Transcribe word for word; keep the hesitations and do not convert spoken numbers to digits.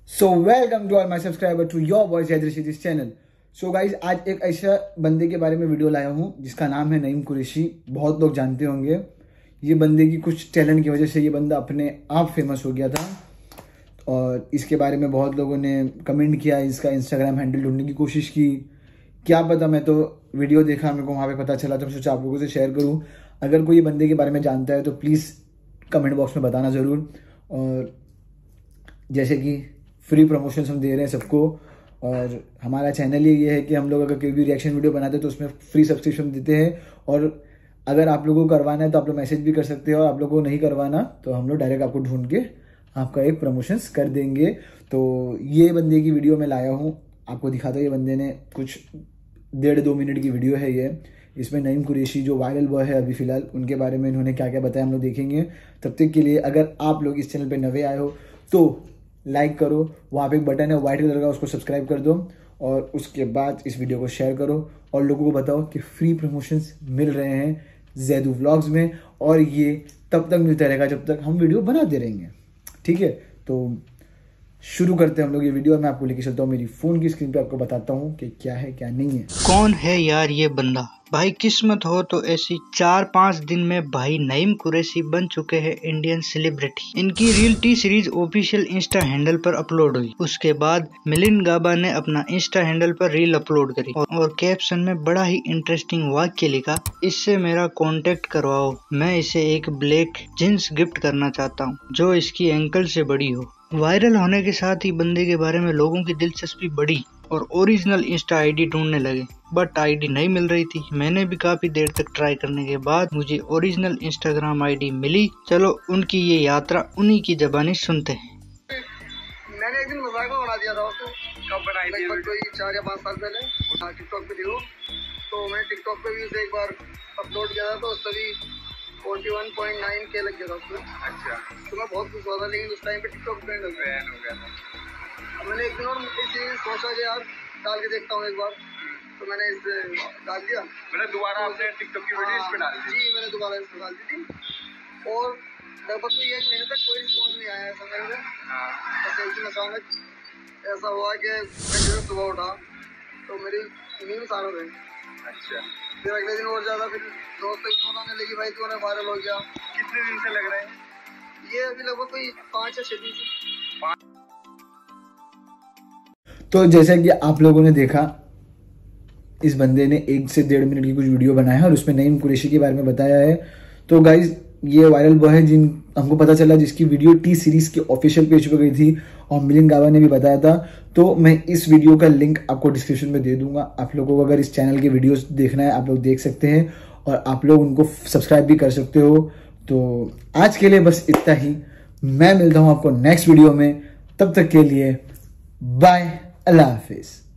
So welcome to all my subscriber to your voice this channel. So guys, आज एक ऐसा बंदे के बारे में वीडियो लाया हूँ जिसका नाम है नईम कुरैशी। बहुत लोग जानते होंगे। ये बंदे की कुछ टैलेंट की वजह से ये बंदा अपने आप फेमस हो गया था और इसके बारे में बहुत लोगों ने कमेंट किया, इसका इंस्टाग्राम हैंडल ढूंढने की कोशिश की। क्या पता, मैं तो वीडियो देखा, मेरे को वहाँ पे पता चला तो मैं सोचा आप लोगों से शेयर करूँ। अगर कोई बंदे के बारे में जानता है तो प्लीज़ कमेंट बॉक्स में बताना ज़रूर। और जैसे कि फ्री प्रमोशन हम दे रहे हैं सबको, और हमारा चैनल ही ये है कि हम लोग अगर कोई भी रिएक्शन वीडियो बनाते हैं तो उसमें फ्री सब्सक्रिप्शन देते हैं। और अगर आप लोगों को करवाना है तो आप लोग मैसेज भी कर सकते हो, और आप लोगों को नहीं करवाना तो हम लोग डायरेक्ट आपको ढूंढ के आपका एक प्रमोशंस कर देंगे। तो ये बंदे की वीडियो मैं लाया हूँ, आपको दिखाता हूँ। ये बंदे ने कुछ डेढ़ दो मिनट की वीडियो है ये। इसमें नईम कुरैशी जो वायरल बॉय है अभी फिलहाल, उनके बारे में इन्होंने क्या क्या बताया हम लोग देखेंगे। तब तक के लिए अगर आप लोग इस चैनल पे नए आए हो तो लाइक करो, वहाँ पे एक बटन है व्हाइट कलर का, उसको सब्सक्राइब कर दो। और उसके बाद इस वीडियो को शेयर करो और लोगों को बताओ कि फ्री प्रमोशंस मिल रहे हैं जैदू व्लॉग्स में। और ये तब तक मिलता रहेगा जब तक हम वीडियो बनाते रहेंगे, ठीक है। तो शुरू करते हैं हम लोग ये वीडियो। मैं आपको लेके चलता हूँ मेरी फोन की स्क्रीन पे, आपको बताता हूँ कि क्या है क्या नहीं है। कौन है यार ये बंदा? भाई किस्मत हो तो ऐसी चार पाँच दिन में भाई नईम कुरैशी बन चुके हैं इंडियन सेलिब्रिटी। इनकी reel T series official insta handle पर अपलोड हुई। उसके बाद मिलिंद गाबा ने अपना इंस्टा हैंडल पर रील अपलोड करी और कैप्शन में बड़ा ही इंटरेस्टिंग वाक्य लिखा, इससे मेरा कांटेक्ट करवाओ, मैं इसे एक ब्लैक जींस गिफ्ट करना चाहता हूँ जो इसकी एंकल से बड़ी हो। वायरल होने के साथ ही बंदे के बारे में लोगों की दिलचस्पी बढ़ी और ओरिजिनल इंस्टा आईडी ढूंढने लगे, बट आईडी नहीं मिल रही थी। मैंने भी काफी देर तक ट्राई करने के बाद मुझे ओरिजिनल इंस्टाग्राम आईडी मिली। चलो उनकी ये यात्रा उन्हीं की ज़बानी सुनते हैं। मैंने एक दिन मजाक में बना दिया था उसको। कब बनाई थी? लगभग कोई चार या पाँच साल पहले टिकटॉक पे थी वो। तो मैंने टिकटॉक पे भी उसे एक बार अपलोड किया था तो उस तभी इकतालीस पॉइंट नौ के लग गया था उसमें। अच्छा। तो मैं बहुत खुश हुआ था, लेकिन उस टाइम पे टिकटॉक ट्रेंड हो गया था। मैंने एक दिन और इसी सोचा कि यार डाल के देखता हूँ एक बार, तो मैंने इस डाल दिया। मैंने दोबारा आपने टिकटॉक की वीडियो इस पे डाल दी? जी, मैंने दोबारा इस पे डाल दी थी और लगभग तो एक महीने तक कोई रिस्पॉन्स नहीं आया ऐसा मेरे में। बस एक दिन अचानक ऐसा हुआ कि मैं सुबह उठा तो मेरी न्यूज़ आ रही। अच्छा। फिर अगले दिन और ज़्यादा फिर दोस्त फोन आने लगी, भाई तूने वायरल हो गया। कितने दिन से लग रहे हैं ये? अभी लगभग कोई पाँच या छः दिन से। तो जैसा कि आप लोगों ने देखा, इस बंदे ने एक से डेढ़ मिनट की कुछ वीडियो बनाया है और उसमें नईम कुरैशी के बारे में बताया है। तो गाइज, ये वायरल बॉय है जिन हमको पता चला जिसकी वीडियो टी सीरीज के ऑफिशियल पेज पे गई थी और मिलिंद गाबा ने भी बताया था। तो मैं इस वीडियो का लिंक आपको डिस्क्रिप्शन में दे दूंगा। आप लोगों को अगर इस चैनल के वीडियोस देखना है आप लोग देख सकते हैं और आप लोग उनको सब्सक्राइब भी कर सकते हो। तो आज के लिए बस इतना ही। मैं मिलता हूँ आपको नेक्स्ट वीडियो में, तब तक के लिए बाय, अल्लाह हाफिज।